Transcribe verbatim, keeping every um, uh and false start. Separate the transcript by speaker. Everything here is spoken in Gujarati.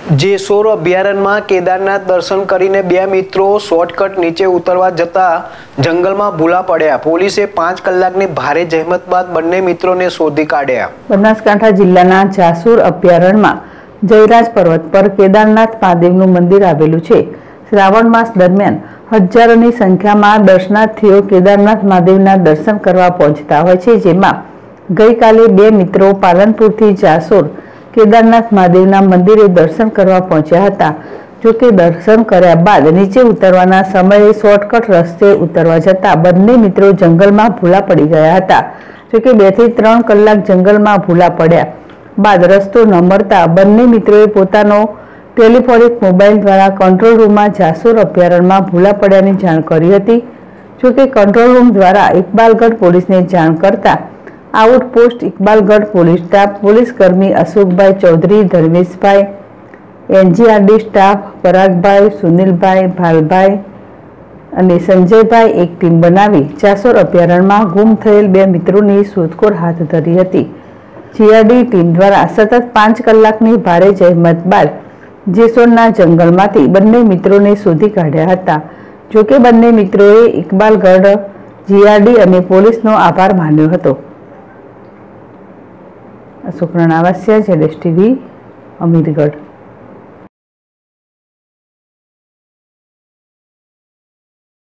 Speaker 1: જેસોર અભયારણ્યમાં કેદારનાથ દર્શન કરીને બે મિત્રો શોર્ટકટ નીચે ઉતરવા જતા જંગલમાં ભૂલા પડ્યા। પોલીસે પાંચ કલાકની ભારે જહેમત બાદ બંને મિત્રોને શોધી કાઢ્યા।
Speaker 2: બનાસકાંઠા જિલ્લાના જાસુર અભયારણ્યમાં જયરાજ પર્વત પર કેદારનાથ મહાદેવનું મંદિર આવેલું છે। શ્રાવણ માસ દરમિયાન હજારોની સંખ્યામાં દર્શનાર્થીઓ કેદારનાથ મહાદેવના દર્શન કરવા પહોંચતા હોય છે, જેમાં ગઈકાલે બે મિત્રો પાલનપુરથી જાસોર કેદારનાથ મહાદેવના મંદિરે દર્શન કરવા પહોંચ્યા હતા। જો કે દર્શન કર્યા બાદ નીચે ઉતરવાના સમયે શોર્ટકટ રસ્તે ઉતરવા જતા બંને મિત્રો જંગલમાં ભૂલા પડી ગયા હતા। જો કે બે થી ત્રણ કલાક જંગલમાં ભૂલા પડ્યા બાદ રસ્તો ન મળતા બંને મિત્રોએ પોતાનો ટેલિફોનિક મોબાઈલ દ્વારા કંટ્રોલ રૂમમાં જાસોર અભયારણ્યમાં ભૂલા પડ્યાની જાણ કરી હતી। જો કે કંટ્રોલ રૂમ દ્વારા ઇકબાલગઢ પોલીસને જાણ કરતા outpost Iqbalgadh police staff, police કર્મી અશોકભાઈ ચૌધરી, ધર્મેશભાઈ, એનજીઆરડી સ્ટાફ પરાગભાઈ, સુનિલભાઈ, ભાલભાઈ અને સંજયભાઈ એક ટીમ બનાવી જાસોર અભયારણ્યમાં ગુમ થયેલ બે મિત્રોની શોધખોળ હાથ ધરી હતી। જીઆરડી ટીમ દ્વારા સતત પાંચ કલાકની ભારે જહેમત બાદ જેસોરના જંગલમાંથી બંને મિત્રોને શોધી કાઢ્યા હતા। જો કે બંને મિત્રોએ ઇકબાલગઢ, જીઆરડી અને પોલીસનો આભાર માન્યો હતો। અશોક રણાવાસિયા, જેડેશ ટીવી, અમીરગઢ।